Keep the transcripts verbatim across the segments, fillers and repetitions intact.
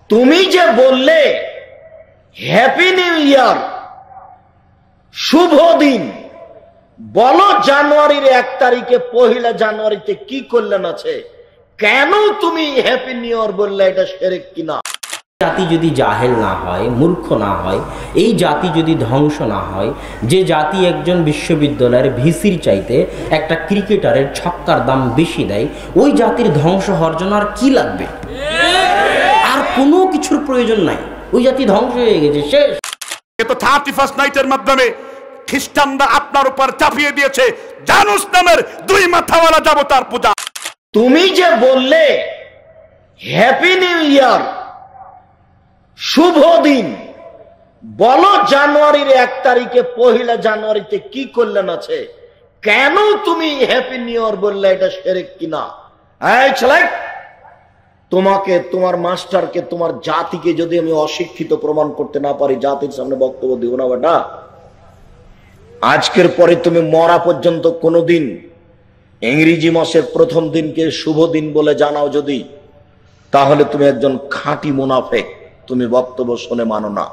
তুমি যে বললে হ্যাপি নিউ ইয়ার, শুভ দিন, বলো জানুয়ারির এক তারিখে পহিলা জানুয়ারিতে কি কল্যাণ আছে? কেন তুমি হ্যাপি নিউ ইয়ার বললে? এটা শিরক কিনা? জাতি যদি জাহেল না হয়, মূর্খ না হয়, এই জাতি যদি ধ্বংস না হয়, যে জাতি একজন বিশ্ববিদ্যালয়ের ভিসির চাইতে একটা ক্রিকেটারের ছক্কার দাম বেশি দেয়, ওই জাতির ধ্বংস হওয়ার জন্য আর কি লাগবে? আর কোনো কিছুর প্রয়োজন নাই, ওই জাতি ধ্বংস হয়ে গেছে, শেষ। তো থার্টি ফার্স্ট নাইটের মাধ্যমে খ্রিস্টানরা আপনার উপর চাপিয়ে দিয়েছে জানুস নামের দুই মাথাওয়ালা দেবতার পূজা। তুমি যে বললে হ্যাপি নিউ ইয়ার, শুভ দিন, বলো জানুয়ারির এক তারিখে পহিলা জানুয়ারিতে কি কল্যাণ আছে? কেন তুমি হ্যাপি নিউ ইয়ার বললে? এটা শিরক কিনা? এই ছেলে, তোমাকে, তোমার মাস্টারকে, তোমার জাতিকে যদি আমি অশিক্ষিত প্রমাণ করতে না পারি, জাতির সামনে বক্তব্য দিব না বেটা। আজকের পরে তুমি মরা পর্যন্ত কোনোদিন ইংরেজি মাসের প্রথম দিনকে শুভ দিন বলে জানাও যদি, তাহলে তুমি একজন খাঁটি মুনাফেক, তুমি বক্তব্য শুনে মানো না।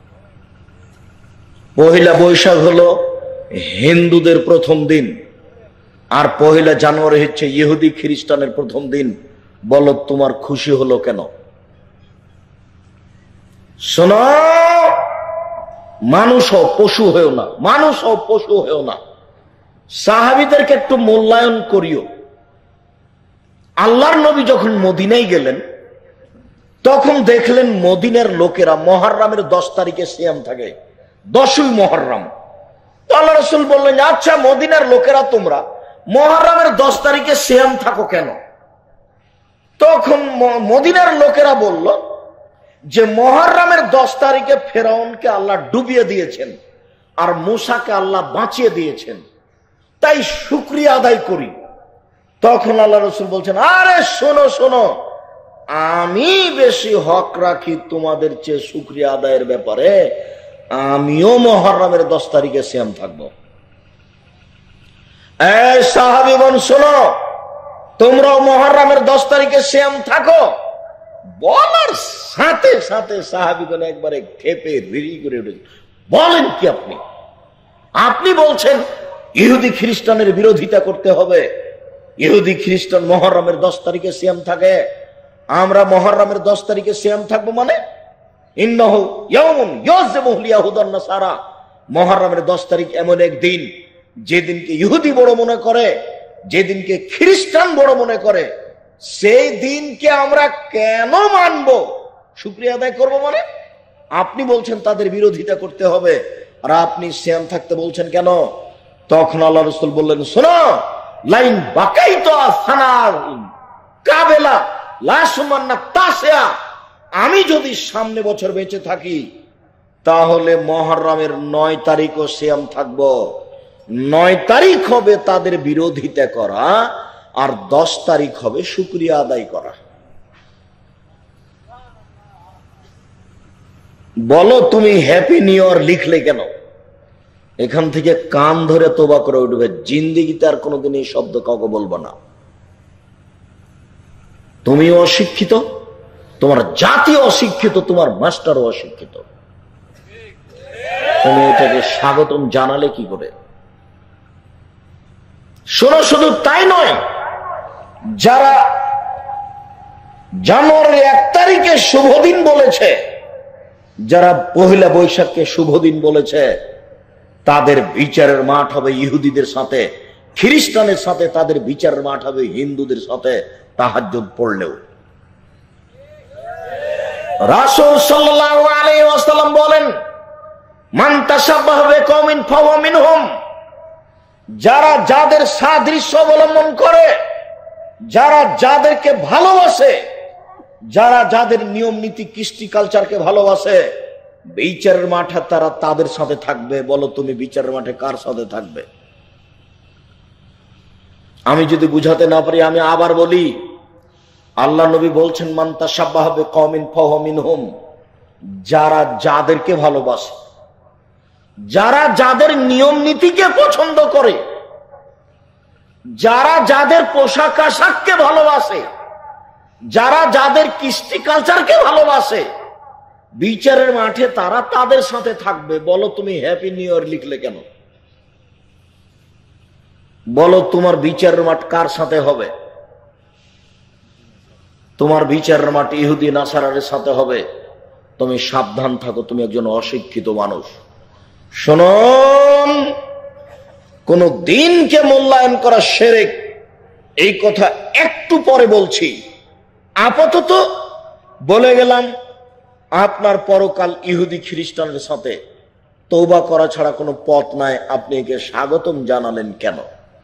পহিলা বৈশাখ হলো হিন্দুদের প্রথম দিন, আর পহিলা জানুয়ারি হচ্ছে ইহুদি খ্রিস্টানের প্রথম দিন। বলো তোমার খুশি হলো কেন? শোনো, মানুষ হও, পশু হয়েও না, মানুষ হও, পশু হয়েও না। সাহাবীদেরকে একটু মূল্যায়ন করিও। আল্লাহর নবী যখন মদিনায় গেলেন, তখন দেখলেন মদিনার লোকেরা মুহররমের দশ তারিখে সিয়াম থাকে, দশই মুহররম। তো আল্লাহ রাসূল বললেন, আচ্ছা মদিনার লোকেরা তোমরা মুহররমের দশ তারিখে সিয়াম থাকো কেন? তখন মদিনার লোকেরা বলল যে মুহররমের দশ তারিখে ফেরাউনকে আল্লাহ ডুবিয়ে দিয়েছেন আর মূসাকে আল্লাহ বাঁচিয়ে দিয়েছেন, তাই শুকরিয়া আদায় করি। তখন আল্লাহ রাসূল বলছেন, আরে শোনো শোনো, আমি বেশি হক রাখি তোমাদের চেয়ে শুকরিয়া আদায়ের ব্যাপারে। আমিও মুহররমের দশ তারিখে সিয়াম থাকবো। এই সাহাবীগণ শোনো, তোমরাও মুহররমের দশ তারিখে সিয়াম থাকো। বলার সাথে সাথে সাহাবীগণ একবারে ক্ষেপে রিরি করে উঠেছে। বলেন কি আপনি? আপনি বলছেন ইহুদি খ্রিস্টানের বিরোধিতা করতে হবে? ইহুদি খ্রিস্টান মুহররমের দশ তারিখে সিয়াম থাকে, আমরা মুহররমের দশ তারিখে সিয়াম থাকবো মানে? ইন্নাহু ইয়াউমুন ইয়াযমুহু লিয়াহুদান নাসারা, মুহররমের দশ তারিখ এমন এক দিন যেদিনকে ইহুদি বড় মনে করে, যেদিনকে খ্রিস্টান বড় মনে করে, সেই দিনকে আমরা কেন মানব? শুকরিয়া আদায় করবো মানে? আপনি বলছেন তাদের বিরোধিতা করতে হবে, আর আপনি সিয়াম থাকতে বলছেন কেন? তখন আল্লাহ রাসূল বললেন, শোনো, লাইন বাকাইতো সানার কাবেলা লাসমান্না তাসিয়া, আমি যদি সামনে বছর বেঁচে থাকি তাহলে মুহররমের নয় তারিখও সিয়াম থাকবো। নয় তারিখ হবে তাদের বিরোধিতা করা, আর দশ তারিখ হবে শুকরিয়া আদায় করা। বলো তুমি হ্যাপি নিউ ইয়ার লিখলে কেন? এখান থেকে কান ধরে তোবা করে উঠবে, জিন্দেগিতে আর কোনোদিন এই শব্দ কাউকে বলবো না। তুমি অশিক্ষিত, তোমার জাতি অশিক্ষিত, তোমার মাস্টারও অশিক্ষিত। তুমি এটাকে স্বাগতম জানালে কি করে? শোনো, শুধু তাই নয়, যারা জানুয়ারির এক তারিখে শুভ দিন বলেছে, যারা পহিলা বৈশাখকে শুভ দিন বলেছে, তাদের বিচারের মাঠ হবে ইহুদিদের সাথে, খ্রিস্টানের সাথে তাদের বিচারের মাঠ হবে হিন্দুদের সাথে তাহাজ্জুদ পড়লেও। রাসূল সাল্লাল্লাহু আলাইহি ওয়াসাল্লাম বলেন, মান তাশাব্বাহা বিকওমিন ফাহুয়া মিনহুম, যারা যাদের সাদৃশ্য অবলম্বন করে, যারা যাদেরকে ভালোবাসে, যারা যাদের নিয়ম নীতি কৃষ্টি কালচারকে ভালোবাসে, বিচারের মাঠে তারা তাদের সাথে থাকবে। বলো তুমি বিচারের মাঠে কার সাথে থাকবে? আমি যদি বুঝাতে না পারি আমি আবার বলি, আল্লাহ নবী বলছেন, মান তাশাব্বাহা বিকওমিন ফাহুয়া মিনহুম, যারা যাদেরকে ভালোবাসে, যারা যাদের নিয়ম নীতিকে পছন্দ করে, যারা যাদের পোশাক আশাককে ভালোবাসে, যারা যাদের কৃষ্টি কালচারকে ভালোবাসে বিচারের মাঠে তারা তাদের সাথে থাকবে। বলো তুমি হ্যাপি নিউ ইয়ার লিখলে কেন? বলো তোমার বিচারের মাঠ কার সাথে হবে? তোমার বিচারের মাঠ ইহুদি নাসারারের সাথে হবে। তুমি সাবধান থাকো, তুমি একজন অশিক্ষিত মানুষ। শুনুন, কোন দিনকে মূল্যায়ন করা শিরক, এই কথা একটু পরে বলছি। আপাতত বলে গেলাম আপনার পরকাল ইহুদি খ্রিস্টানের সাথে তওবা করা ছাড়া কোনো পথ নাই। আপনি একে স্বাগতম জানালেন কেন?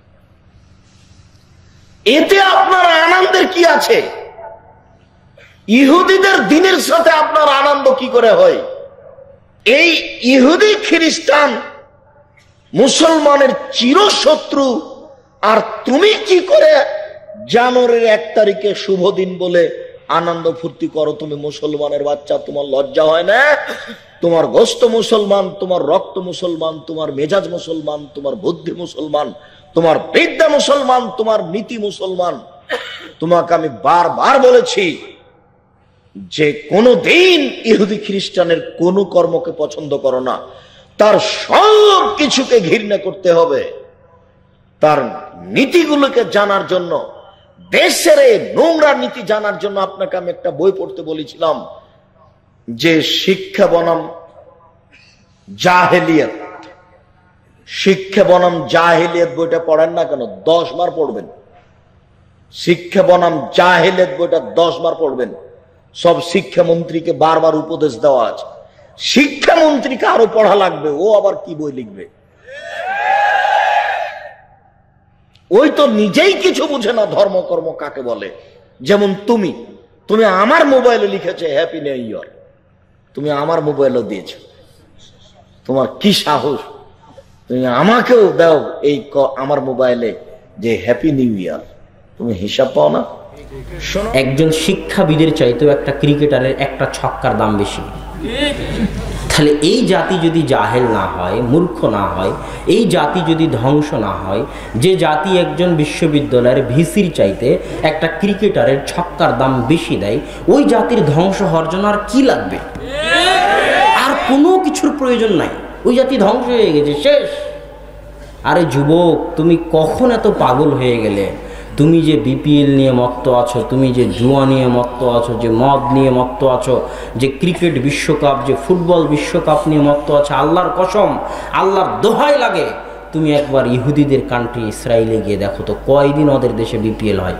এতে আপনার আনন্দের কি আছে? ইহুদিদের দিনের সাথে আপনার আনন্দ কি করে হয়? এই ইহুদি খ্রিস্টান মুসলমানের চিরশত্রু, আর তুমি কি করে জানুয়ারির এক তারিখে শুভ দিন বলে আনন্দ ফুর্তি করো? তুমি মুসলমানের বাচ্চা, তোমার লজ্জা হয় না? তোমার গোস্ত মুসলমান, তোমার রক্ত মুসলমান, তোমার মেজাজ মুসলমান, তোমার বুদ্ধি মুসলমান, তোমার বিদ্যা মুসলমান, তোমার নীতি মুসলমান। তোমাকে আমি বারবার বলেছি যে কোনো দিন ইহুদি খ্রিস্টানের কোন কর্মকে পছন্দ করো না, তার সব কিছুকে ঘৃণা করতে হবে। তার নীতিগুলোকে জানার জন্য, দেশের এই নোংরা নীতি জানার জন্য আপনাকে আমি একটা বই পড়তে বলেছিলাম, যে শিক্ষা বনাম জাহেলিয়াত। শিক্ষা বনাম জাহেলিয়াত বইটা পড়েন না কেন? দশ বার পড়বেন। শিক্ষা বনাম জাহেলিয়াত বইটা দশ বার পড়বেন। সব শিক্ষামন্ত্রীকে বারবার উপদেশ দেওয়া আছে। শিক্ষামন্ত্রীকে আরো পড়া লাগবে, ও আবার কি বই লিখবে? ওই তো নিজেই কিছু বুঝে না ধর্মকর্ম কাকে বলে। যেমন তুমি তুমি আমার মোবাইলে লিখেছে হ্যাপি নিউ ইয়ার, তুমি আমার মোবাইলও দিয়েছ। তোমার কি সাহস? তুমি আমাকেও দাও এই আমার মোবাইলে যে হ্যাপি নিউ ইয়ার। তুমি হিসাব পাও না? একজন শিক্ষাবিদের চাইতেও একটা ক্রিকেটারের একটা ছক্কার দাম বেশি। তাহলে এই জাতি যদি জাহেল না হয়, মূর্খ না হয়, এই জাতি যদি ধ্বংস না হয়, যে জাতি একজন বিশ্ববিদ্যালয়ের ভিসির চাইতে একটা ক্রিকেটারের ছক্কার দাম বেশি দেয়, ওই জাতির ধ্বংস হওয়ার জন্য আর কি লাগবে? আর কোনো কিছুর প্রয়োজন নাই। ওই জাতি ধ্বংস হয়ে গেছে, শেষ। আরে যুবক, তুমি কখন এত পাগল হয়ে গেলে? তুমি যে বিপিএল নিয়ে মত্ত আছো, তুমি যে জুয়া নিয়ে মত্ত আছো, যে মদ নিয়ে মত্ত আছো, যে ক্রিকেট বিশ্বকাপ, যে ফুটবল বিশ্বকাপ নিয়ে মত্ত আছো, আল্লাহর কসম, আল্লাহর দোহাই লাগে, তুমি একবার ইহুদিদের কান্ট্রি ইসরায়েলে গিয়ে দেখো তো কয়দিন ওদের দেশে বিপিএল হয়,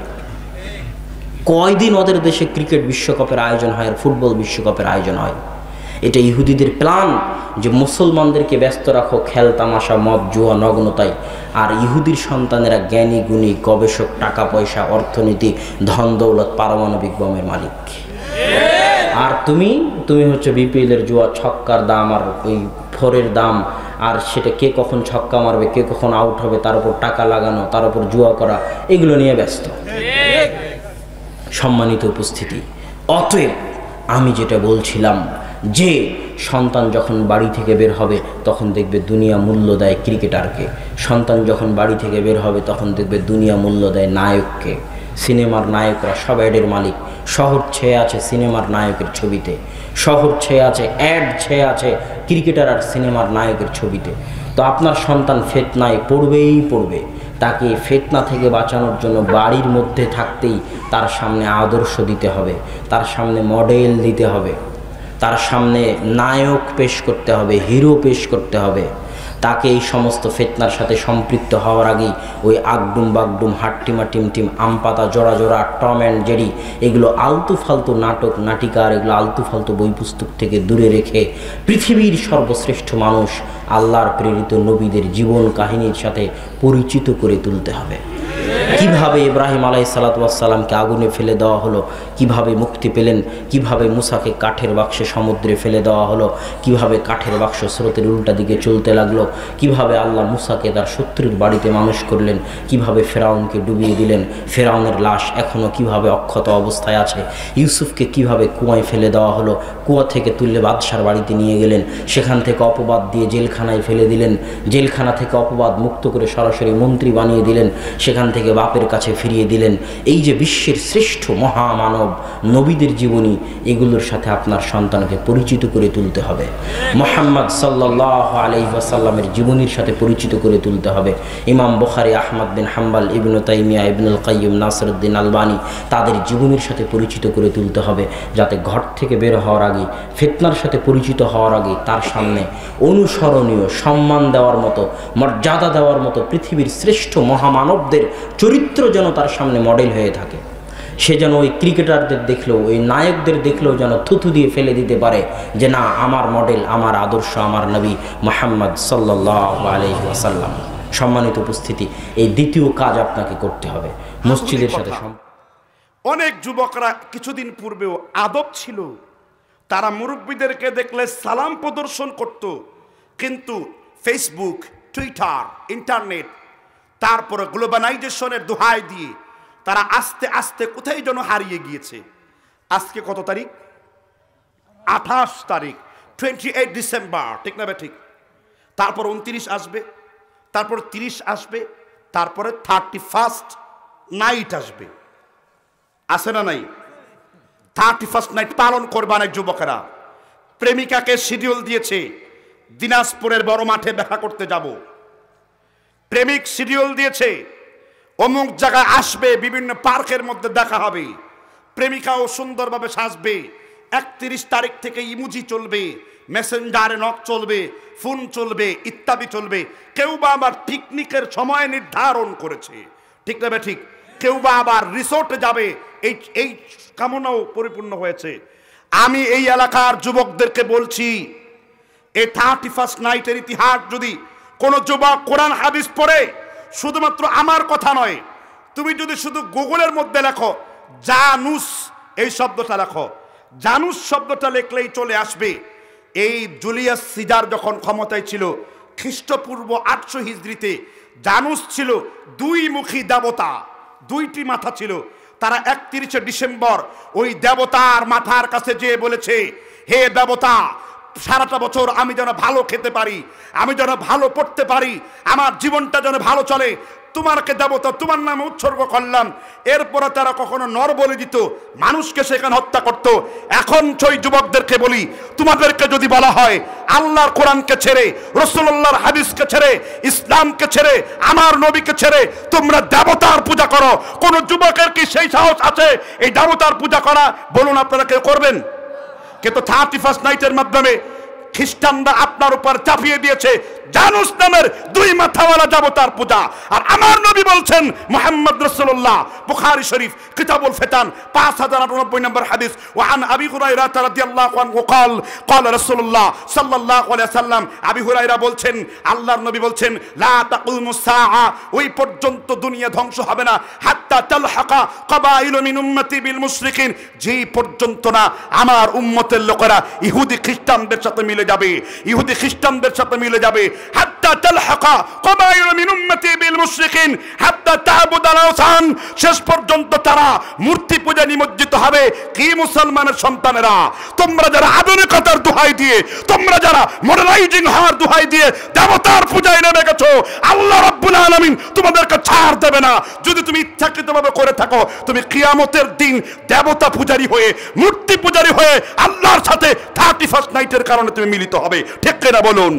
কয়দিন ওদের দেশে ক্রিকেট বিশ্বকাপের আয়োজন হয় আর ফুটবল বিশ্বকাপের আয়োজন হয়। এটা ইহুদিদের প্ল্যান যে মুসলমানদেরকে ব্যস্ত রাখো খেল তামাশা মদ জুয়া নগ্নতায়, আর ইহুদির সন্তানেরা জ্ঞানী গুণী গবেষক, টাকা পয়সা, অর্থনীতি, ধন দৌলত, পারমাণবিক বোমের মালিক। আর তুমি তুমি হচ্ছে বিপিএল এর জুয়া, ছক্কার দাম আর ওই ফোরের দাম, আর সেটা কে কখন ছক্কা মারবে, কে কখন আউট হবে, তার উপর টাকা লাগানো, তার উপর জুয়া করা, এগুলো নিয়ে ব্যস্ত। সম্মানিত উপস্থিতি, অতএব আমি যেটা বলছিলাম যে সন্তান যখন বাড়ি থেকে বের হবে তখন দেখবে দুনিয়া মূল্য দেয় ক্রিকেটারকে, সন্তান যখন বাড়ি থেকে বের হবে তখন দেখবে দুনিয়া মূল্য দেয় নায়ককে। সিনেমার নায়করা সব অ্যাডের মালিক, শহর ছেয়ে আছে সিনেমার নায়কের ছবিতে, শহর ছেয়ে আছে, অ্যাড ছেয়ে আছে ক্রিকেটার আর সিনেমার নায়কের ছবিতে। তো আপনার সন্তান ফিতনায় পড়বেই পড়বে। তাকে ফিতনা থেকে বাঁচানোর জন্য বাড়ির মধ্যে থাকতেই তার সামনে আদর্শ দিতে হবে, তার সামনে মডেল দিতে হবে, তার সামনে নায়ক পেশ করতে হবে, হিরো পেশ করতে হবে। তাকে এই সমস্ত ফিতনার সাথে সম্পৃক্ত হওয়ার আগেই ওই আগডুম বাগডুম, হাট্টিমা টিমটিম, আম পাতা জোড়া জোড়া, টম অ্যান্ড জেরি, এগুলো আলতু ফালতু নাটক নাটিকা আর এগুলো আলতু ফালতু বই পুস্তক থেকে দূরে রেখে পৃথিবীর সর্বশ্রেষ্ঠ মানুষ আল্লাহর প্রেরিত নবীদের জীবন কাহিনীর সাথে পরিচিত করে তুলতে হবে। কিভাবে ইব্রাহিম আলাইহিসসালামকে আগুনে ফেলে দেওয়া হলো, কিভাবে মুক্তি পেলেন, কিভাবে মুসাকে কাঠের বাক্সে সমুদ্রে ফেলে দেওয়া হলো, কিভাবে কাঠের বাক্স স্রোতের উল্টা দিকে চলতে লাগলো, কিভাবে আল্লাহ মুসাকে তার শত্রুর বাড়িতে মানুষ করলেন, কিভাবে ফেরাউনকে ডুবিয়ে দিলেন, ফেরাউনের লাশ এখনও কিভাবে অক্ষত অবস্থায় আছে, ইউসুফকে কিভাবে কুয়ায় ফেলে দেওয়া হলো, কুয়া থেকে তুললে বাদশার বাড়িতে নিয়ে গেলেন, সেখান থেকে অপবাদ দিয়ে জেলখানায় ফেলে দিলেন, জেলখানা থেকে অপবাদ মুক্ত করে সরাসরি মন্ত্রী বানিয়ে দিলেন, সেখান থেকে বাপ বাপের কাছে ফিরিয়ে দিলেন। এই যে বিশ্বের শ্রেষ্ঠ মহামানব নবীদের জীবনী, এগুলোর সাথে আপনার সন্তানকে পরিচিত করে তুলতে হবে। মুহাম্মদ সাল্লাল্লাহু আলাইহি ওয়াসাল্লামের জীবনীর সাথে পরিচিত করে তুলতে হবে। ইমাম বুখারী, আহমদ বিন হাম্বল, ইবনে তাইমিয়া, ইবনুল কাইয়্যিম, নাসিরউদ্দিন আলবানী, তাদের জীবনীর সাথে পরিচিত করে তুলতে হবে, যাতে ঘর থেকে বের হওয়ার আগে, ফিতনার সাথে পরিচিত হওয়ার আগে তার সামনে অনুসরণীয়, সম্মান দেওয়ার মতো, মর্যাদা দেওয়ার মতো পৃথিবীর শ্রেষ্ঠ মহামানবদের চরিত্র যেন তার সামনে মডেল হয়ে থাকে। সে যেন ওই ক্রিকেটারদের দেখলেও, ওই নায়কদের দেখলেও যেন থুথু দিয়ে ফেলে দিতে পারে যে না, আমার মডেল, আমার আদর্শ, আমার নবী মুহাম্মদ সাল্লাল্লাহু আলাইহি ওয়াসাল্লাম। সম্মানিত উপস্থিতি, এই দ্বিতীয় কাজ আপনাকে করতে হবে মসজিদের সাথে। অনেক যুবকরা কিছুদিন পূর্বেও আদব ছিল, তারা মুরব্বীদেরকে দেখলে সালাম প্রদর্শন করত, কিন্তু ফেসবুক, টুইটার, ইন্টারনেট, তারপরে গ্লোবালাইজেশনের দোহাই দিয়ে তারা আস্তে আস্তে কোথায় যেন হারিয়ে গিয়েছে। আজকে কত তারিখ? আঠাশ তারিখ, টোয়েন্টি এইট ডিসেম্বর, ঠিক না? ঠিক। তারপর উনত্রিশ আসবে, তারপর তিরিশ আসবে, তারপরে থার্টি ফার্স্ট নাইট আসবে, আছে না নাই? থার্টি ফার্স্ট নাইট পালন করবে অনেক যুবকেরা। প্রেমিকাকে শিডিউল দিয়েছে, দিনাজপুরের বড় মাঠে দেখা করতে যাব। প্রেমিক শিডিউল দিয়েছে, অমুক জায়গায় আসবে, বিভিন্ন পার্কের মধ্যে দেখা হবে। প্রেমিকাও সুন্দরভাবে সাজবে। একত্রিশ তারিখ থেকে ইমোজি চলবে, মেসেঞ্জারে নক চলবে, ফোন চলবে, ইত্যাদি চলবে। কেউ বা আবার পিকনিকের সময় নির্ধারণ করেছে, ঠিক না? ঠিক। কেউ বা আবার রিসোর্টে যাবে, এই এই কামনাও পরিপূর্ণ হয়েছে। আমি এই এলাকার যুবকদেরকে বলছি, এই থার্টি ফার্স্ট নাইটের ইতিহাস যদি কোন যুবক কোরআন হাদিস পড়ে, শুধুমাত্র আমার কথা নয়, তুমি যদি শুধু গুগলের মধ্যে লেখো জানুস, এই শব্দটা লেখো, জানুস শব্দটা লিখলেই চলে আসবে। এই জুলিয়াস সিজার যখন ক্ষমতায় ছিল খ্রিস্টপূর্ব আটশো হিজরিতে, জানুস ছিল দুই মুখী দেবতা, দুইটি মাথা ছিল। তারা একত্রিশে ডিসেম্বর ওই দেবতার মাথার কাছে যেয়ে বলেছে, হে দেবতা, সারাটা বছর আমি যেন ভালো খেতে পারি, আমি যেন ভালো পড়তে পারি, আমার জীবনটা যেন ভালো চলে, তোমারকে দেবতা, তোমার নামে উৎসর্গ করলাম। এরপরে তারা কখনো নর বলে দিত, মানুষকে সেখানে হত্যা করত। এখন সেই যুবকদেরকে বলি, তোমাদেরকে যদি বলা হয় আল্লাহর কোরআনকে ছেড়ে, রাসূলুল্লাহর হাদিসকে ছেড়ে, ইসলামকে ছেড়ে, আমার নবীকে ছেড়ে তোমরা দেবতার পূজা করো, কোন যুবকের কি সেই সাহস আছে এই দেবতার পূজা করা? বলুন, আপনারা কেউ করবেন? কিন্তু থার্টি ফার্স্ট নাইটের মাধ্যমে খ্রিস্টানরা আপনার উপর চাপিয়ে দিয়েছে জানুস নামের দুই মাথাওয়ালা দেবতার পূজা। আর আমার নবী বলছেন, মুহাম্মদ রাসূলুল্লাহ, বুখারী শরীফ কিতাবুল ফিতান পাঁচ হাজার আটানব্বই নম্বর হাদিস, ওয়া আন আবি হুরায়রা রাদিয়াল্লাহু আনহু قال قال রাসূলুল্লাহ সাল্লাল্লাহু আলাইহি সাল্লাম, আবি হুরায়রা বলছেন, আল্লাহর নবী বলছেন, লা তাকুমুস সাআ, ওই পর্যন্ত দুনিয়া ধ্বংস হবে না, হাত্তা তালহাকা কাবাইলু মিন উম্মতি বিল মুশরিকিন, যেই পর্যন্ত না আমার উম্মতের লোকেরা ইহুদি খ্রিস্টানদের সাথে মিলে যাবে, ইহুদি খ্রিস্টানদের সাথে মিলে যাবে। হাত্তা তালহাকা কাবাইলু মিন উম্মতি বিল মুশরিকিন হাত্তা তা'বুদাল আওসান, শেষ পর্যন্ত তারা মূর্তি পূজা নিমজ্জিত হবে। কি মুসলমানের সন্তানেরা, তোমরা যারা আধুনিকতার দোহাই দিয়ে, তোমরা যারা মডার্নাইজিং হওয়ার দোহাই দিয়ে দেবতার পূজায় নেমে গেছো, আল্লাহ রাব্বুল আলামিন তোমাদেরকে ছাড় দেবে না। যদি তুমি ইচ্ছাকৃতভাবে করে থাকো, তুমি কিয়ামতের দিন দেবতা পূজারী হয়ে, মূর্তি পূজারী হয়ে আল্লাহর সাথে থার্টি ফার্স্ট নাইটের কারণে তুমি মিলিত হবে, ঠিক কিনা বলুন?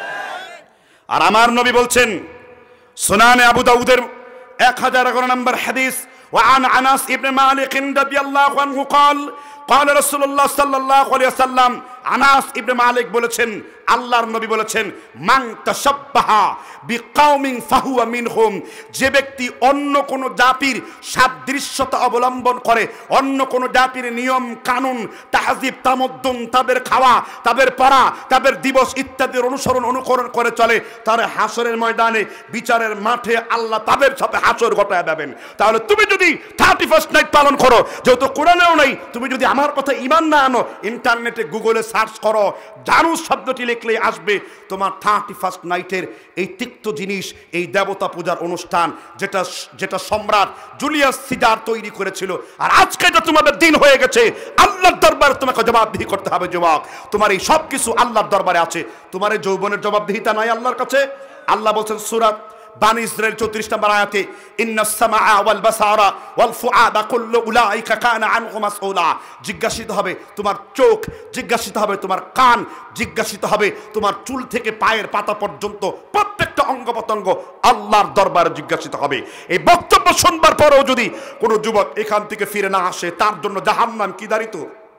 আর আমার নবী বলছেন, সুনানে আবু দাউদের এক হাজার এগারো নম্বর হাদিস, ওয়া আন আনাস ইবনে মালিক রাদিয়াল্লাহু আনহু قال قال رسول الله صلى الله عليه وسلم, আনাস ইবনে মালিক বলেছেন, আল্লাহর নবী বলেছেন, মান তাশাব্বাহা বিকাউমিন ফাহুয়া মিনহুম, যে ব্যক্তি অন্য কোন জাতির সাদৃশ্যতা অবলম্বন করে, অন্য কোন জাতির নিয়ম কানুন, তাহজিব, তামাদ্দুন, তাদের খাওয়া, তাদের পড়া, তাদের দিবস ইত্যাদির অনুসরণ অনুকরণ করে চলে, তার হাসরের ময়দানে, বিচারের মাঠে আল্লাহ তাদের সাথে হাসর ঘটায় দেবেন। তাহলে তুমি যদি থার্টি ফার্স্ট নাইট পালন করো, যেহেতু কোরআনেও নাই, তুমি যদি আমার কথা ঈমান না আনো, ইন্টারনেটে গুগলে সার্চ করো, জানুস শব্দটি লিখলেই আসবে তোমার থার্টি ফার্স্ট নাইটের এই তিক্ত জিনিস, এই দেবতা পূজার অনুষ্ঠান, যেটা যেটা সম্রাট জুলিয়াস সিজার তৈরি করেছিল। আর আজকে যে তোমাদের দিন হয়ে গেছে, আল্লাহর দরবারে তোমাকে জবাবদিহি করতে হবে। যুবক, তোমার এই সব কিছু আল্লাহর দরবারে আছে, তোমার এই যৌবনের জবাবদিহিতা নাই আল্লাহর কাছে। আল্লাহ বলছেন সূরা বানি ইসরাইল চৌত্রিশ নম্বর আয়াতে ইন্নাস সামাআ ওয়াল বাসারা ওয়াল ফুআদা কুল্লু উলাইকা কানা আনহু মাসউলা, জিজ্ঞাসিত হবে তোমার চোখ, জিজ্ঞাসিত হবে তোমার কান, জিজ্ঞাসিত হবে তোমার চুল থেকে পায়ের পাতা পর্যন্ত প্রত্যেকটা অঙ্গ প্রত্যঙ্গ আল্লাহর দরবারে জিজ্ঞাসিত হবে। এই বক্তব্য শুনবার পরেও যদি কোনো যুবক এখান থেকে ফিরে না আসে, তার জন্য জাহান্নাম কি দাঁড়িত,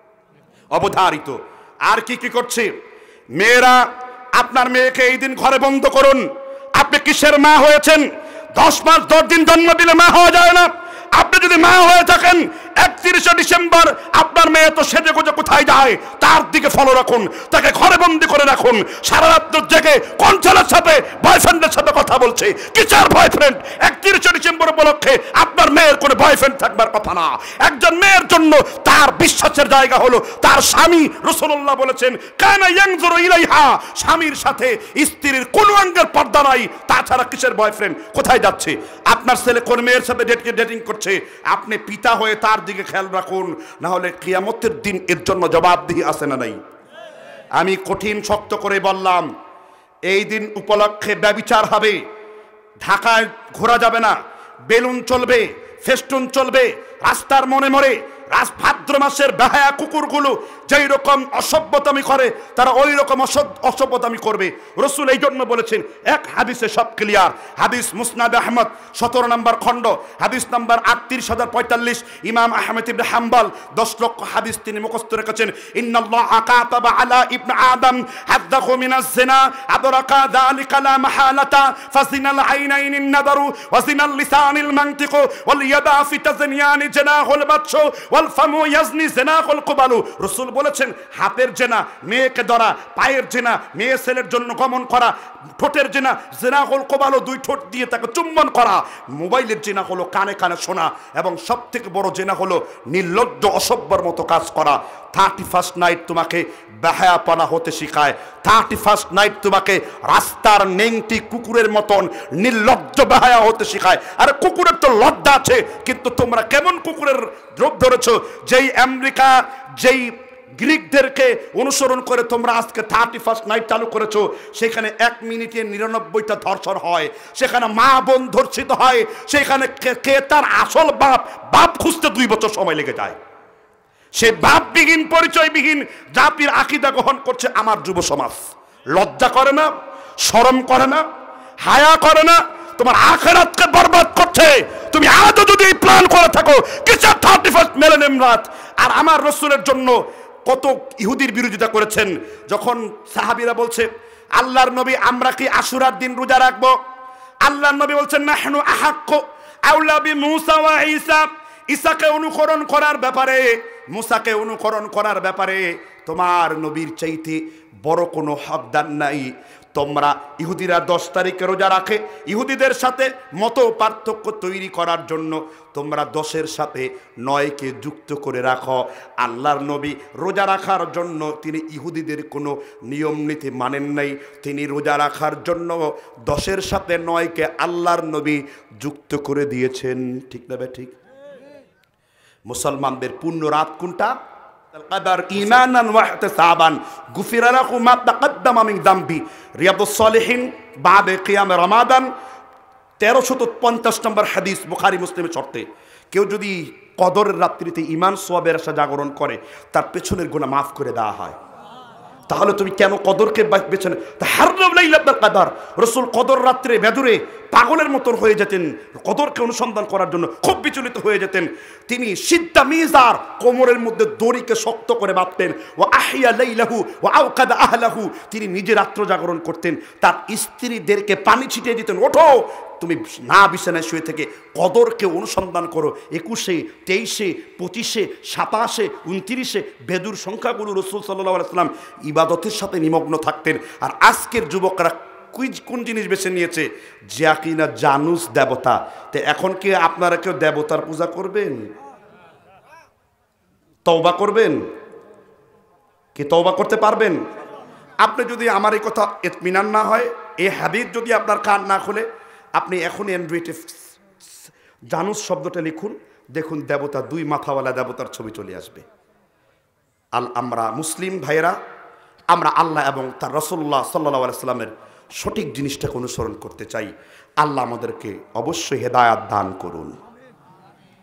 অবধারিত। আর কি কি করছে? মেয়েরা, আপনার মেয়েকে এই দিন ঘরে বন্ধ করুন। আপনি কিসের মা হয়েছেন? দশ মাস দশ দিন জন্ম দিলে মা হওয়া যায় না। আপনি যদি মা হয়ে থাকেন, একত্রিশে ডিসেম্বর আপনার মেয়ে তো সেজে গুজে কোথায় যায় তার দিকে ফলো রাখুন, তাকে ঘরে বন্দি করে রাখুন। সারা রাত জেগে কোন ছেলের সাথে, বয়ফ্রেন্ডের সাথে কথা বলছে, কিসের বয়ফ্রেন্ড? একত্রিশে ডিসেম্বর উপলক্ষে আপনার মেয়ের কোনো বয়ফ্রেন্ড থাকবার কথা না। একজন মেয়ের জন্য তার বিশ্বাসের জায়গা হলো তার স্বামী। রাসূলুল্লাহ বলেছেন কানা ইয়ানজুরু ইলাইহা, স্বামীর সাথে স্ত্রীর কোন অঙ্গের পর্দা নাই, তাছাড়া কিসের বয়ফ্রেন্ড, কোথায় যাচ্ছে? আপনার ছেলে কোন মেয়ের সাথে ডেটিং করছে, আপনি পিতা হয়ে তার দিকে খেয়াল রাখুন, না হলে কিয়ামতের দিন এর জন্য জবাবদিহি আছে না নাই? আমি কঠিন শক্ত করে বললাম, এই দিন উপলক্ষে ব্যভিচার হবে, ঢাকায় ঘোরা যাবে না, বেলুন চলবে, ফেস্টুন চলবে, রাস্তার মনে মরে ভাদ্র মাসের বেহায়া কুকুরগুলো যেই রকম অসভ্যতামি করে, তারা ওই রকম অসভ্যতামি করবে। রসুল এই জন্য বলেছেন, এক হাদিসে সব ক্লিয়ার। হাদিস মুসনাদ আহমদ সতেরো নম্বর খণ্ড, হাদিস নাম্বার আটত্রিশ হাজার পঁয়তাল্লিশ। ইমাম আহমেদ ইবনে হাম্বল দশ লক্ষ হাদিস তিনি মুখস্থ রেখেছেন। ইন্নাল্লাহা কাতাবা আলা ইবনে আদম হাদ্দাহু মিনাজ জিনা আদরাকা যালিকা লা মাহালাতা ফাজিনাল আইনাইন নাদারু ওয়া জিনাল লিসানিল মানতিকু ওয়াল ইয়াদা ফি তাজনিয়ানি জিনাহুল বাতশু ওয়াল ফামু ইয়াজনি জিনাহুল কুবালু। রাসূল বলেছেন, হাতের জেনা মেয়েকে ধরা, পায়ের জেনা মেয়ে ছেলের জন্য গমন করা, ঠোঁটের জেনা জিনাহুল কুবালু দুই ঠোঁট দিয়ে তাকে চুম্বন করা, মোবাইলের জেনা হলো কানে কানে শোনা, এবং সব থেকে বড় জেনা হলো নির্লজ্জ অসভ্যর মতো কাজ করা। থার্টি ফার্স্ট নাইট তোমাকে বেহায়াপনা হতে শিখায়, থার্টি ফার্স্ট নাইট তোমাকে রাস্তার নেংটি কুকুরের মতন নির্লজ্জ বেহায়া হতে শিখায়। আর কুকুরের তো লজ্জা আছে, কিন্তু তোমরা কেমন কুকুরের রূপ ধরেছো? যেই আমেরিকা, যেই গ্রিকদেরকে অনুসরণ করে তোমরা আজকে থার্টি ফার্স্ট নাইট চালু করেছো, সেখানে এক মিনিটে নিরানব্বইটা ধর্ষণ হয়, সেখানে মা বোন ধর্ষিত হয়, সেখানে কে তার আসল বাপ, বাপ খুঁজতে দুই বছর সময় লেগে যায়। সে বাপবিহীন, পরিচয়বিহীন জাতির আকীদা গ্রহণ করছে আমার যুব সমাজ। লজ্জা করে না? শরম করে না? হায়া করে না? তোমার আখিরাতকে বরবাদ করছে। তুমি আজও যদি এই প্ল্যান করে থাকো কিসের থার্টি ফার্স্ট মিলেনিয়াম রাত? আর আমার রাসূলের জন্য কত ইহুদির বিরোধিতা করেছেন। যখন সাহাবীরা বলছে আল্লাহর নবী আমরা কি আশুরার দিন রোজা রাখবো, আল্লাহর নবী বলছেন নাহনু আহাক্কু আউলা বিমূসা ওয়া ঈসা, ঈসাকে অনুসরণ করার ব্যাপারে, মুসাকে অনুসরণ করার ব্যাপারে তোমার নবীর চাইতে বড় কোনো হকদার নাই। তোমরা ইহুদিরা দশ তারিখে রোজা রাখে, ইহুদিদের সাথে মত পার্থক্য তৈরি করার জন্য তোমরা দশের সাথে নয়কে যুক্ত করে রাখো। আল্লাহর নবী রোজা রাখার জন্য তিনি ইহুদিদের কোনো নিয়ম নীতি মানেন নাই, তিনি রোজা রাখার জন্য দশের সাথে নয়কে আল্লাহর নবী যুক্ত করে দিয়েছেন। ঠিক না? ঠিক। মুসলমানদের পূর্ণ রাত কোনটা? القدر إيمانا واحتسابا غفر له ما تقدم من ذنبه রিয়াদুস সালিহিন بعد قيام رمضان তেরোশো পঞ্চাশ নম্বর হাদিস, বুখারী মুসলিমের শর্তে। কেউ যদি কদরের রাত্রিতে ঈমান সওয়াবের আশা জাগরণ করে, তার পেছনের গুনাহ মাফ করে দেওয়া হয়। তাহলে তুমি কেন কদরকে বেছে নে? তাহাররাম লাইলাতুল কদর। রাসূল কদর রাত্রে বেদুরে পাগলের মতন হয়ে যেতেন, কদরকে অনুসন্ধান করার জন্য খুব বিচলিত হয়ে যেতেন। তিনি সিদ্ধা মিজার কোমরের মধ্যে দড়িকে শক্ত করে বাঁধতেন। ওয়া আহিয়া লাইলাহু ওয়া আওকাদা আহলাহু, তিনি নিজে রাত্র জাগরণ করতেন, তার স্ত্রীদেরকে পানি ছিটিয়ে দিতেন, ওঠো তুমি না বিছানায় শুয়ে থেকে কদরকে অনুসন্ধান করো। একুশে, তেইশে, পঁচিশে, সাতাশে, উনত্রিশে বেদুর সংখ্যাগুলো রাসূল সাল্লাল্লাহু আলাইহি ওয়াসাল্লাম ইবাদতের সাথে নিমগ্ন থাকতেন। আর আজকের যুবকরা কুইজ কোন জিনিস বেছে নিয়েছে? যা কিনা জানুস দেবতা। তো এখন কি আপনারা কেউ দেবতার পূজা করবেন? তওবা করবেন? কি তওবা করতে পারবেন? আপনি যদি আমার এই কথা ইতমিনান না হয়, এই হাদিস যদি আপনার কান না খুলে, আপনি এখন অ্যান্ড্রয়েডে জানুস শব্দটা লিখুন, দেখুন দেবতা, দুই মাথাওয়ালা দেবতার ছবি চলে আসবে। আল আমরা মুসলিম ভাইয়েরা, আমরা আল্লাহ এবং তার রাসূলুল্লাহ সাল্লাল্লাহু আলাইহি সাল্লামের সঠিক জিনিসটাকে অনুসরণ করতে চাই। আল্লাহ আমাদেরকে অবশ্যই হেদায়াত দান করুন।